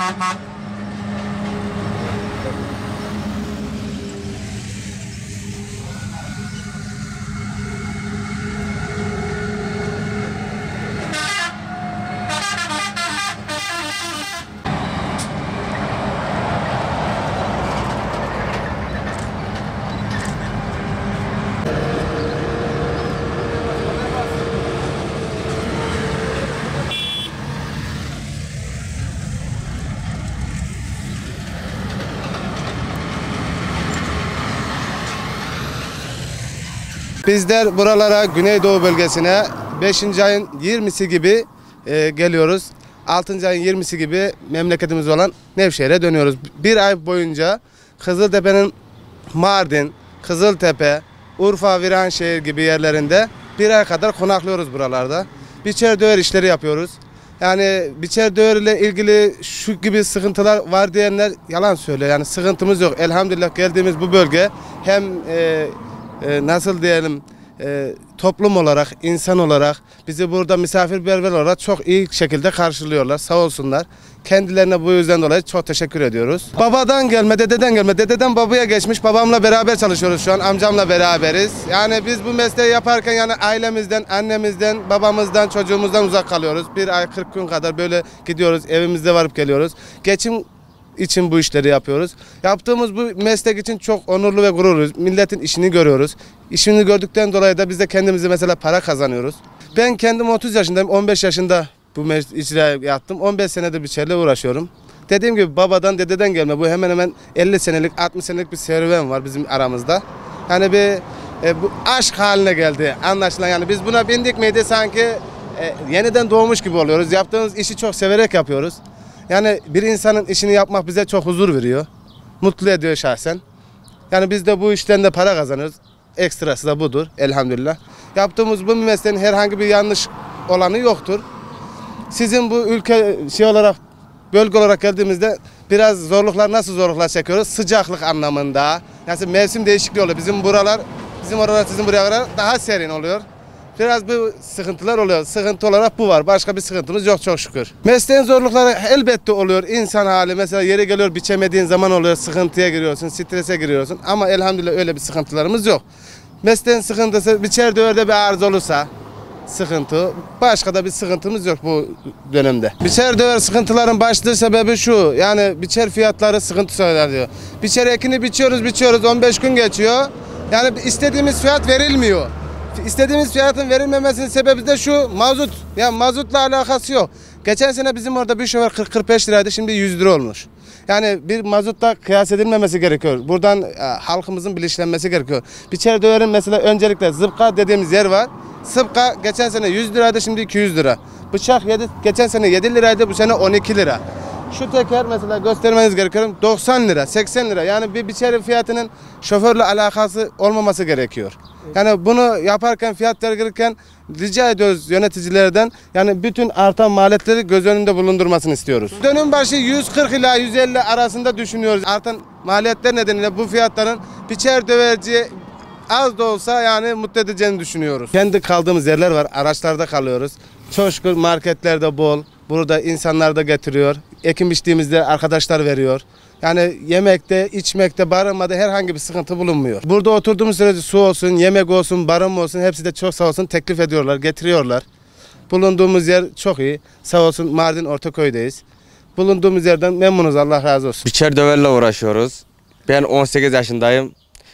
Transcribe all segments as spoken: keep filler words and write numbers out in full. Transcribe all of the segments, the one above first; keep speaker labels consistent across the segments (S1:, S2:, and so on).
S1: Bizler buralara Güneydoğu bölgesine beşinci ayın yirmisi gibi e, geliyoruz. altıncı ayın yirmisi gibi memleketimiz olan Nevşehir'e dönüyoruz. Bir ay boyunca Kızıltepe'nin Mardin, Kızıltepe, Urfa, Viranşehir gibi yerlerinde bir ay kadar konaklıyoruz buralarda. Biçer döver işleri yapıyoruz. Yani biçer döver ile ilgili şu gibi sıkıntılar var diyenler yalan söylüyor. Yani sıkıntımız yok. Elhamdülillah geldiğimiz bu bölge hem e, e, nasıl diyelim e, toplum olarak, insan olarak bizi burada misafirperver olarak çok iyi şekilde karşılıyorlar. Sağ olsunlar. Kendilerine bu yüzden dolayı çok teşekkür ediyoruz. Babadan gelme, dededen gelme. Dededen babaya geçmiş. Babamla beraber çalışıyoruz şu an. Amcamla beraberiz. Yani biz bu mesleği yaparken yani ailemizden, annemizden, babamızdan, çocuğumuzdan uzak kalıyoruz. Bir ay kırk gün kadar böyle gidiyoruz. Evimizde varıp geliyoruz. Geçim için bu işleri yapıyoruz. Yaptığımız bu meslek için çok onurlu ve gururluyuz. Milletin işini görüyoruz. İşini gördükten dolayı da biz de kendimize mesela para kazanıyoruz. Ben kendim otuz yaşındayım. on beş yaşında bu icra yaptım. on beş senedir biçerle uğraşıyorum. Dediğim gibi babadan dededen gelme. Bu hemen hemen elli senelik altmış senelik bir serüven var bizim aramızda. Yani bir e, bu aşk haline geldi anlaşılan. Yani biz buna bindik miydi sanki e, yeniden doğmuş gibi oluyoruz. Yaptığımız işi çok severek yapıyoruz. Yani bir insanın işini yapmak bize çok huzur veriyor. Mutlu ediyor şahsen. Yani biz de bu işten de para kazanıyoruz. Ekstrası da budur elhamdülillah. Yaptığımız bu mesleğin herhangi bir yanlış olanı yoktur. Sizin bu ülke şey olarak, bölge olarak geldiğimizde biraz zorluklar, nasıl zorluklar çekiyoruz? Sıcaklık anlamında. Yani mevsim değişikliği oluyor. Bizim buralar, bizim oralar sizin buraya kadar daha serin oluyor. Biraz bu sıkıntılar oluyor. Sıkıntı olarak bu var. Başka bir sıkıntımız yok çok şükür. Mesleğin zorlukları elbette oluyor. İnsan hali mesela yere geliyor biçemediğin zaman oluyor. Sıkıntıya giriyorsun, strese giriyorsun. Ama elhamdülillah öyle bir sıkıntılarımız yok. Mesleğin sıkıntısı biçer döverde bir arıza olursa sıkıntı. Başka da bir sıkıntımız yok bu dönemde. Biçer döver sıkıntıların başlıca sebebi şu. Yani biçer fiyatları sıkıntı söyler diyor. Biçer ekini biçiyoruz biçiyoruz on beş gün geçiyor. Yani istediğimiz fiyat verilmiyor. İstediğimiz fiyatın verilmemesinin sebebi de şu mazot. Yani mazotla alakası yok. Geçen sene bizim orada bir şoför kırk kırk beş liraydı, şimdi yüz lira olmuş. Yani bir mazotla kıyas edilmemesi gerekiyor. Buradan e, halkımızın bilinçlenmesi gerekiyor. Biçer döverin mesela öncelikle zıpka dediğimiz yer var. Zıpka geçen sene yüz liraydı, şimdi iki yüz lira. Bıçak yedi, geçen sene yedi liraydı, bu sene on iki lira. Şu teker mesela göstermeniz gerekiyor doksan lira, seksen lira. Yani bir biçerin fiyatının şoförle alakası olmaması gerekiyor. Yani bunu yaparken, fiyat verirken rica ediyoruz yöneticilerden. Yani bütün artan maliyetleri göz önünde bulundurmasını istiyoruz. Dönüm başı yüz kırk ila yüz elli arasında düşünüyoruz. Artan maliyetler nedeniyle bu fiyatların biçer döverciye az da olsa yani mutlu edeceğini düşünüyoruz. Kendi kaldığımız yerler var. Araçlarda kalıyoruz. Çok şükür marketlerde bol. Burada insanlar da getiriyor. Ekim biçtiğimizde arkadaşlar veriyor. Yani yemekte, içmekte, barınmada herhangi bir sıkıntı bulunmuyor. Burada oturduğumuz sürece su olsun, yemek olsun, barınma olsun hepsi de çok sağ olsun teklif ediyorlar, getiriyorlar. Bulunduğumuz yer çok iyi. Sağ olsun Mardin Ortaköy'deyiz. Bulunduğumuz yerden memnunuz, Allah razı olsun.
S2: Biçer döverle uğraşıyoruz. Ben on sekiz yaşındayım.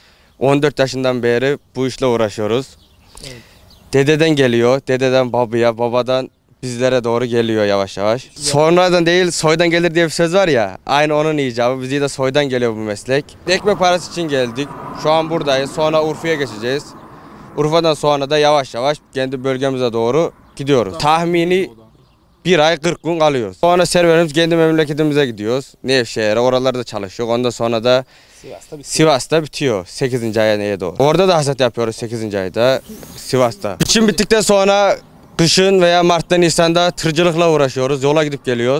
S2: on dört yaşından beri bu işle uğraşıyoruz. Evet. Dededen geliyor, dededen babaya, babadan bizlere doğru geliyor yavaş yavaş. Evet. Sonradan değil soydan gelir diye bir söz var ya, aynı onun icabı. Bize de soydan geliyor bu meslek. Ekmek parası için geldik. Şu an buradayız. Sonra Urfa'ya geçeceğiz. Urfa'dan sonra da yavaş yavaş kendi bölgemize doğru gidiyoruz. Tahmini bir ay kırk gün kalıyoruz. Sonra serüvenimiz kendi memleketimize gidiyoruz. Nevşehir'e, oralarda çalışıyor. Ondan sonra da Sivas'ta bitiyor. Sivas'ta bitiyor sekizinci aya neye doğru. Orada da hasat yapıyoruz sekizinci ayda Sivas'ta. Biçim bittikten sonra kışın veya Mart'ta Nisan'da tırcılıkla uğraşıyoruz. Yola gidip geliyoruz.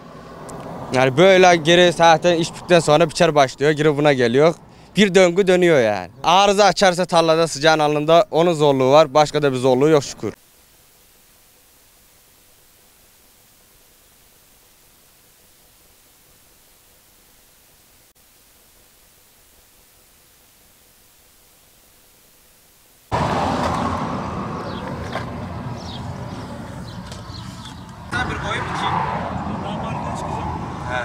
S2: Yani böyle geri zaten iş bittikten sonra biçer başlıyor. Geri buna geliyor. Bir döngü dönüyor yani. Arıza açarsa tarlada sıcağın alnında onun zorluğu var. Başka da bir zorluğu yok şükür. bir koyup iki.
S3: Daha market çıkacağım.
S2: He.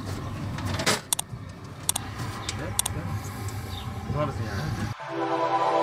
S3: Varız yani.